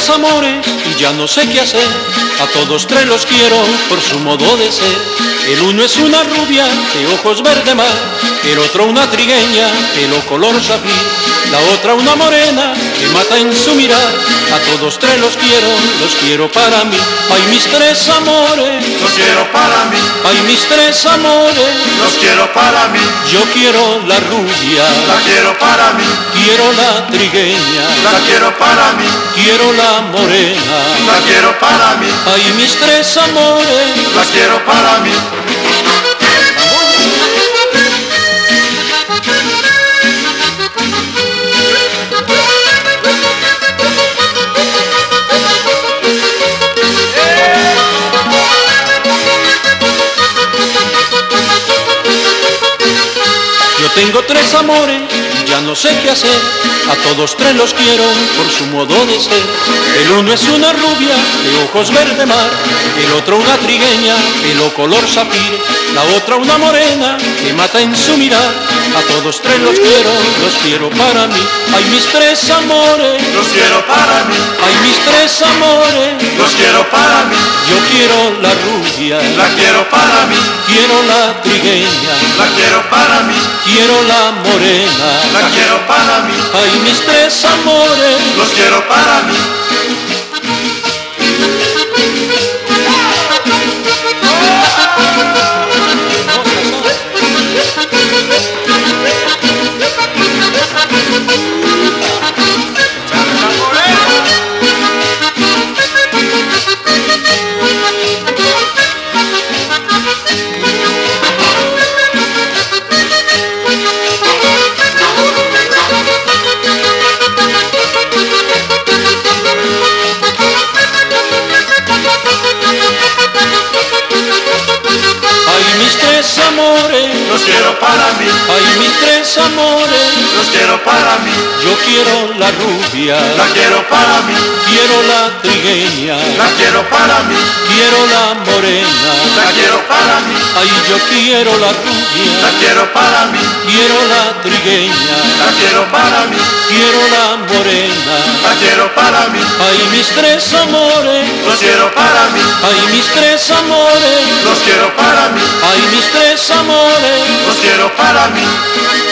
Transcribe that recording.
tres amores y ya no sé qué hacer. A todos tres los quiero por su modo de ser. El uno es una rubia de ojos verde mar, el otro una trigueña, pelo color zafir, la otra una morena que mata en su mirar. A todos tres los quiero para mí. Ay, mis tres amores, los quiero para mí. ay, mis tres amores, los quiero para mí. yo quiero la rubia, La quiero para mí. quiero la trigueña, La quiero para mí. quiero la morena. La quiero para mí. Ay, mis tres amores, La quiero para mí. yo tengo tres amores y ya no sé qué hacer. A todos tres los quiero por su modo de ser. El uno es una rubia de ojos verde mar, el otro una trigueña, pelo color zafir, la otra una morena que mata en su mirar. A todos tres los quiero para mí. Ay, mis tres amores, Los quiero para mí. ay, mis tres amores, Los quiero para mí. yo quiero la rubia, La quiero para mí. quiero la trigueña, La quiero para mí. quiero la morena. La quiero para mí. Ay, mis tres amores, Los quiero para mí. ay, mis tres amores, Los quiero para mí. ay, mis tres amores, Los quiero para mí. yo quiero la rubia, La quiero para mí. quiero la trigueña, La quiero para mí. quiero la morena. La quiero para mí. Ay, yo quiero la rubia, La quiero para mí. quiero la trigueña, La quiero para mí. quiero la morena. La quiero para mí. Ay, mis tres amores, Los quiero para mí. ay, mis tres amores, Los quiero para mí. ay, mis tres amores. Los quiero para mí.